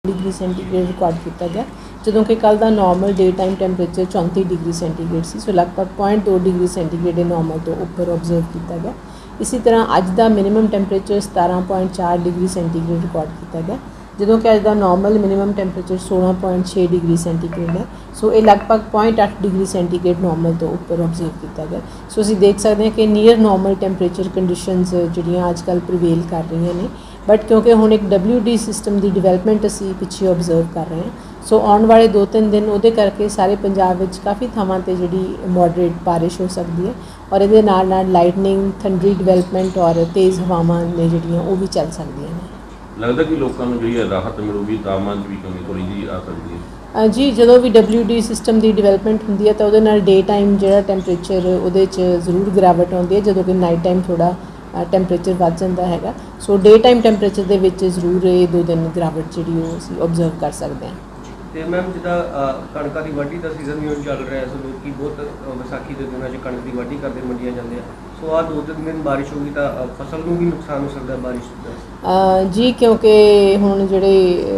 Degree centigrade record किया गया, ਜਦੋਂ कि कल का normal day time temperature 34 degree centigrade सी। सो लगभग 0.2 डिग्री सेंटीग्रेड नॉर्मल तो उपर ऑबजर्व किया गया। इसी तरह अज का minimum temperature 17.4 degree centigrade record किया गया, ਜਦੋਂ कि अज का normal minimum temperature 16.6 degree centigrade है। सो ये लगभग 0.8 डिग्री सेंटीग्रेड नॉर्मल तो उपर ऑबजर्व किया गया। सो असीं देख सकते हैं कि नीयर नॉर्मल टैंपरेचर कंडीशनस जिहड़ियां अजकल प्रिवेल कर रही ने, बट क्योंकि हुण एक WD सिस्टम की डिवेलपमेंट असीं पिछे ऑबजर्व कर रहे हैं। सो आने वाले 2-3 दिन उहदे करके सारे पंजाब विच काफ़ी थावां ते जिहड़ी मॉडरेट बारिश हो सकती है और इहदे नाल लाइटनिंग थंडरी डिवेलपमेंट और तेज़ हवावां ने जिहड़ियां वो भी चल सकदियां ने। लगता कि लोगों को जी राहत मिलूगी, तापमान की भी कमी थोड़ी जी आ सकती है जी। जो भी WD सिस्टम की डिवेलपमेंट होंगी है तो वो डे टाइम जो टैंपरेचर वो जरूर गिरावट आती है, जो कि नाइट टाइम थोड़ा टैंपरेचर बढ़ जाता है। सो डे टाइम टैंपरेचर के जरूर ये 2 दिन गिरावट जी ऑबजर्व कर सकते हैं। तो मैम जिदा कणक की वाढ़ी का सीजन भी हम चल रहा है, सो लोग बहुत विसाखी के दिनों कणक की वाढ़ी करते मंडिया जाते हैं। सो आ 2-3 दिन बारिश होगी तो फसल को भी नुकसान हो सकता है बारिश जी, क्योंकि हुण जिहड़े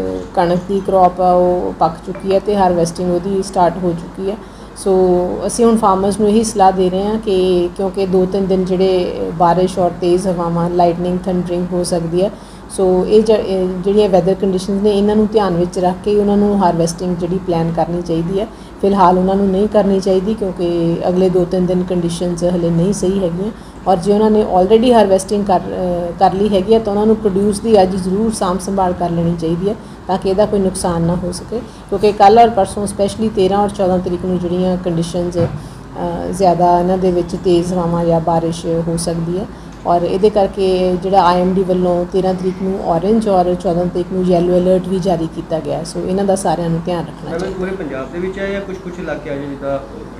कणक की क्रॉप आ वो पक चुकी है तो हारवैसटिंग वो स्टार्ट हो चुकी है। सो असीं हुण फार्मर्स नूं यही सलाह दे रहे हैं कि क्योंकि 2-3 दिन जिहड़े बारिश और तेज़ हवावां लाइटनिंग थंडरिंग हो सकती है। सो ये जिहड़ियां वैदर कंडीशनस ने इन्हां नूं ध्यान विच रख के उन्हां नूं हारवैसटिंग जिहड़ी प्लान करनी चाहिए है। फिलहाल उन्हां नूं नहीं करनी चाहिए क्योंकि अगले 2-3 दिन कंडीशनस हले नहीं सही हैगियां और जे उन्होंने ऑलरेडी हारवैसटिंग कर ली हैगी तो उन्होंने प्रोड्यूस की अज जरूर सांभ संभाल कर लेनी चाहिए है ताकि इसका कोई नुकसान ना हो सके। क्योंकि कल और परसों स्पैशली 13 और 14 तरीक नूं जिहड़ियां कंडीशनस ज़्यादा इन्हां दे विच तेज़ हवावां या बारिश हो सकती है और ये करके जिहड़ा IMD वालों 13 तरीक नूं ऑरेंज और 14 तरीक नूं येलो अलर्ट भी जारी किया गया। सो इन्हां दा सारिआं नूं ध्यान रखना चाहिए। पूरे पंजाब दे विच है या कुछ इलाके जिद्दां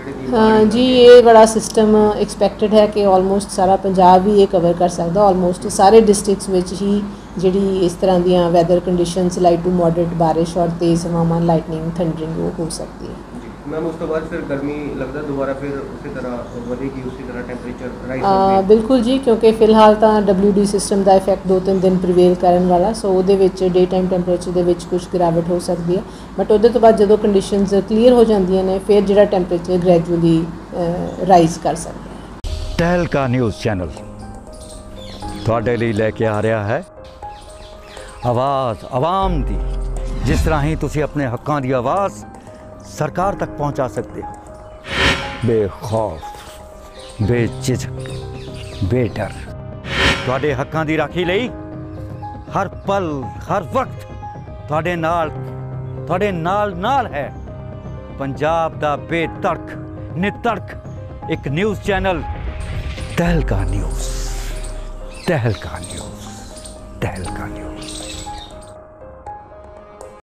हाँ जी, ये बड़ा सिस्टम एक्सपैक्टेड है कि ऑलमोस्ट सारा पंजाब भी ये कवर कर सकता। ऑलमोस्ट सारे डिस्ट्रिक्ट्स में ही जी इस तरह दियाँ weather conditions light to moderate बारिश और तेज़ हवावां लाइटनिंग थंडरिंग वो हो सकती है। मैम उस तो बाद फिर गर्मी लगता दोबारा फिर उसी तरह बढ़ेगी, उसी तरह टैंपरेचर राइज बिल्कुल जी, क्योंकि फिलहाल तो WD सिस्टम का इफैक्ट 2-3 दिन प्रिवेल करने वाला। सो वो डे टाइम टैंपरेचर के कुछ गिरावट हो सकती है, बट वो तो बाद जो कंडीशनस क्लीयर हो जांदियां ने फिर जो टैंपरेचर ग्रैजुअली राइज कर सकता है। तहलका न्यूज़ चैनल तुहाडे लई लैके आ रहा है आवाज़ आवाम दी, जिस तरह ही तुसी अपने हक्कां दी आवाज़ सरकार तक पहुंचा सकते हो बेखौफ बेझिझक बेडर। तुहाडे हक्कां दी राखी लई हर पल हर वक्त तुहाडे नाल है पंजाब दा बेतड़क नितड़क एक news channel Tehelka news. Tehelka news.